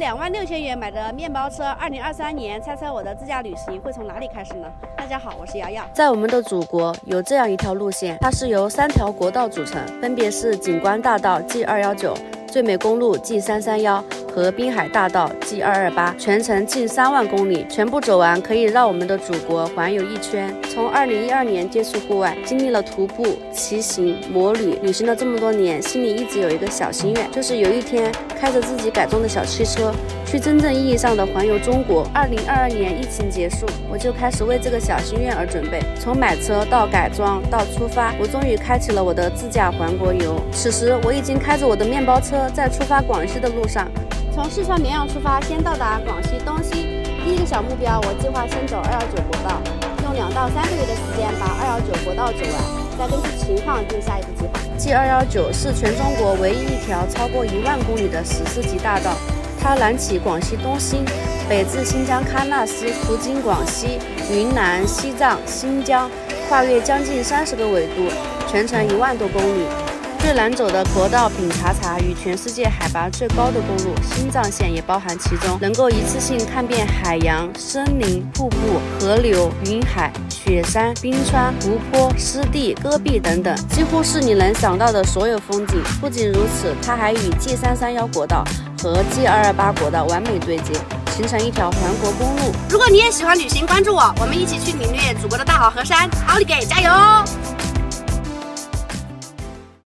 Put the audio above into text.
26000元买的面包车，2023年猜猜我的自驾旅行会从哪里开始呢？大家好，我是瑶瑶。在我们的祖国有这样一条路线，它是由3条国道组成，分别是景观大道 G219、最美公路 G331和滨海大道 G228，全程近3万公里，全部走完可以绕我们的祖国环游一圈。从2012年接触户外，经历了徒步、骑行、摩旅，旅行了这么多年，心里一直有一个小心愿，就是有一天开着自己改装的小汽车，去真正意义上的环游中国。2022年疫情结束，我就开始为这个小心愿而准备，从买车到改装到出发，我终于开启了我的自驾环国游。此时我已经开着我的面包车在出发广西的路上。从四川绵阳出发，先到达广西东溪。第一个小目标，我计划先走219国道，用2到3个月的时间把219国道走完，再根据情况定下一个计划。G219是全中国唯一一条超过1万公里的14级大道，它南起广西东兴，北至新疆喀纳斯，途经广西、云南、西藏、新疆，跨越将近30个纬度，全程1万多公里。最难走的国道品茶茶与全世界海拔最高的公路新藏线也包含其中，能够一次性看遍海洋、森林、瀑布、河流、云海、雪山、冰川、湖泊、湿地、戈壁等等，几乎是你能想到的所有风景。不仅如此，它还与 G331国道和 G228国道完美对接，形成一条环国公路。如果你也喜欢旅行，关注我，我们一起去领略祖国的大好河山。奥利给，加油！